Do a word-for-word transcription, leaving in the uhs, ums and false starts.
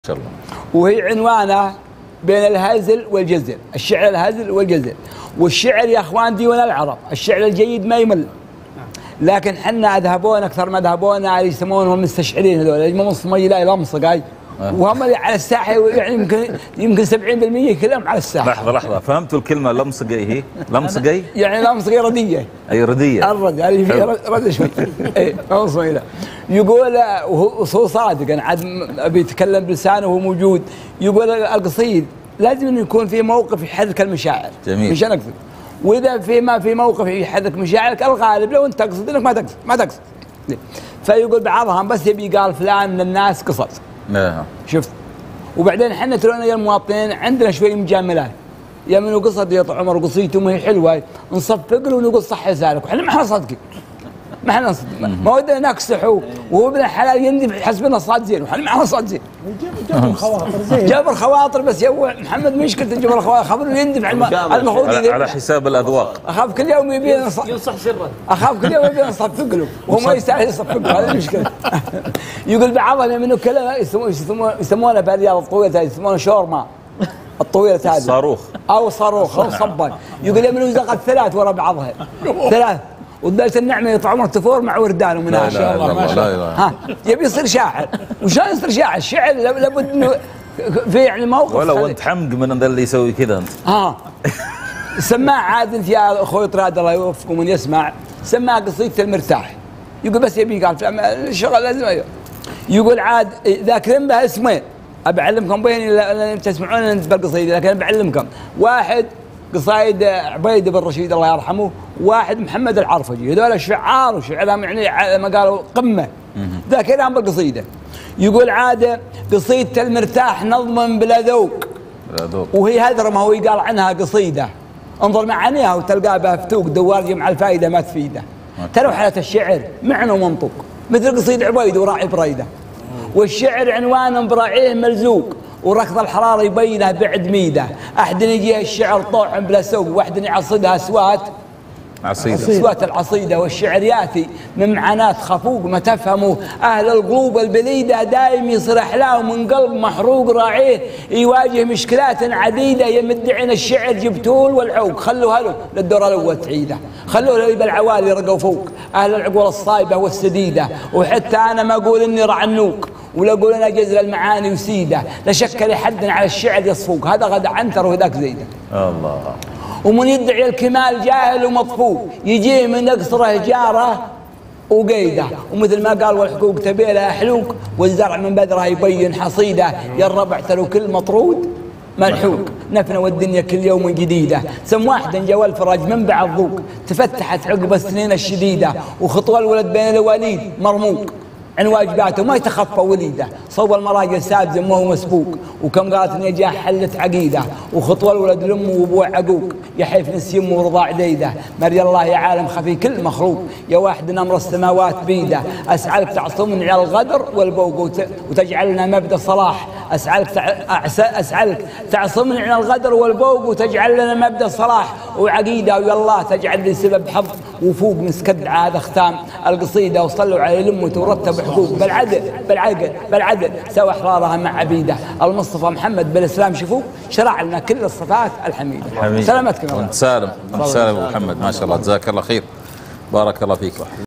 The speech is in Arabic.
شاء الله. وهي عنوانه بين الهزل والجزل، الشعر الهزل والجزل، والشعر يا اخوان ديوان العرب، الشعر الجيد ما يمل. لكن حنا اذهبون اكثر ما ذهبون على يسمونهم المستشعرين هذول، يجمعون صمي لا لمصق هاي، وهم اللي على الساحه يعني يمكن يمكن سبعين بالمئة كلهم على الساحه. لحظه لحظه، فهمتوا الكلمه لمصقي هي؟ لمصقي؟ يعني لمصقي رديه. اي رديه. الرد يعني في رد شوي. اي لمصقي لا. يقول وهو صادق، انا عاد بيتكلم بلسانه وهو موجود، يقول القصيد لازم انه يكون في موقف يحرك المشاعر. جميل. مش انا اقصد. واذا في ما في موقف يحرك مشاعرك الغالب لو انت تقصد انك ما تقصد ما تقصد. فيقول بعضهم بس يبي قال فلان من الناس قصد. نعم. شفت؟ وبعدين احنا ترى يا المواطنين عندنا شوي مجاملات. يا منو قصد يا طال عمر قصيته ما هي حلوه نصفق له ونقول صح لسانك، وحنا ما احنا صادقين. ما احنا نصدق، ما ودنا نكسحه وهو ابن الحلال يندب حسبنا صاد زين، وحنا ما احنا صاد زين. جبر خواطر زين. جبر خواطر بس يا محمد مشكلة جبر الخواطر، خبره يندب على المفروض على حساب الاذواق. اخاف كل يوم يبي ينصح سرا، اخاف كل يوم يبي يصفق له وهو ما يستاهل يصفق له، هذه المشكلة. يقول بعضهم منه كلمة يسمونه يسمونه بالرياض الطويلة يسمونه شورما الطويلة هذه. صاروخ. او صاروخ او صبا، يقول يا منو يزق الثلاث ورا بعضها. ثلاث. ودلت النعمه يطلع عمر تفور مع وردان ومن ما شاء الله ما شاء الله. ها يبي يصير شاعر، وشلون يصير شاعر؟ الشعر لابد انه في يعني موقف. ولو انت حمق من ذا اللي يسوي كذا انت. ها سماع عاد انت يا اخوي طراد الله يوفقه من يسمع، سماع قصيده المرتاح. يقول بس يبي قال الشغل لازم يقول عاد ذاكرين بها اسمين، ابعلمكم بين تسمعون انت بالقصيده، لكن بعلمكم واحد قصايد عبيد بن رشيد الله يرحمه، واحد محمد العرفجي، هذول الشعار وشعرهم يعني على ما قالوا قمه. ذاكرهم بالقصيده. يقول عاده قصيده المرتاح نظم بلا ذوق. بلا ذوق. وهي هذره ما هو يقال عنها قصيده. انظر معانيها وتلقاها بها فتوق دوار مع الفائده ما تفيده. ترى حالة الشعر معنى ومنطوق مثل قصيده عبيد وراعي بريده. والشعر عنوان براعيه ملزوق، وركض الحراره يبينه بعد ميده. احد يجيه الشعر طوع بلا سوق، واحد يعصدها اسوات عصيده. اسوات العصيده. والشعر ياتي من معاناه خفوق ما تفهموا اهل القلوب البليده، دايم يصير احلام من قلب محروق راعيه يواجه مشكلات عديده. يمد عين الشعر جبتول والعوق، خلوا هلو للدور الاول تعيده، خلوا له بالعوالي رقوا فوق اهل العقول الصايبه والسديده. وحتى انا ما اقول اني رعنوق ولا اقول انا جزر المعاني وسيده، لا شك لحد على الشعر يصفوق، هذا غدا عنتر وذاك زيده. الله. ومن يدعي الكمال جاهل ومطفوق، يجيه من اقصره جاره وقيده. ومثل ما قال والحقوق تبي لها حلوق، والزرع من بدرها يبين حصيده. يا الربع تلو كل مطرود ملحوق، نفنا والدنيا كل يوم جديده. سم واحد جوا الفرج من بعد ذوق، تفتحت عقب السنين الشديده. وخطوه الولد بين الواليد مرموق، عن واجباته ما يتخفى وليده. صوب المراجل سابز وهو مسبوق، وكم قالت نجاح حلت عقيده. وخطوه الولد لامه وابوه عقوق، يا حيف نسي امه ورضاع ديده. مري الله يا عالم خفي كل مخلوق، يا واحد نمر السماوات بيده. اسالك تعصمني على الغدر والبوق وتجعلنا مبدا صلاح. اسالك اسالك تعصمني على الغدر والبوق وتجعل لنا مبدا صلاح وعقيده. ويا الله تجعل لي سبب حظ وفوق مسكد هذا ختام القصيده. وصلوا على لمه ورتب حقوق بالعدل بالعقل بالعدل، سوى احرارها مع عبيده. المصطفى محمد بالاسلام شوفوا شرع لنا كل الصفات الحميده. حميد. سلامتكم. وانت سالم، وانت سالم ابو محمد، ما شاء الله جزاك الله خير، بارك الله فيك.